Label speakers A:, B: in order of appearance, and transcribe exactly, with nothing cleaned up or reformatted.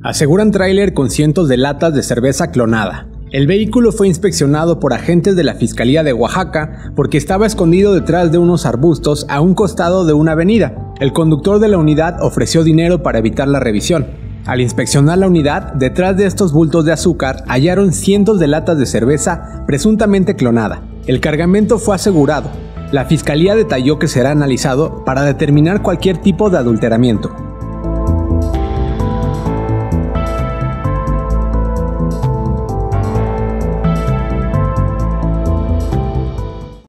A: Aseguran tráiler con cientos de latas de cerveza clonada. El vehículo fue inspeccionado por agentes de la Fiscalía de Oaxaca porque estaba escondido detrás de unos arbustos a un costado de una avenida. El conductor de la unidad ofreció dinero para evitar la revisión. Al inspeccionar la unidad, detrás de estos bultos de azúcar hallaron cientos de latas de cerveza presuntamente clonada. El cargamento fue asegurado. La Fiscalía detalló que será analizado para determinar cualquier tipo de adulteramiento.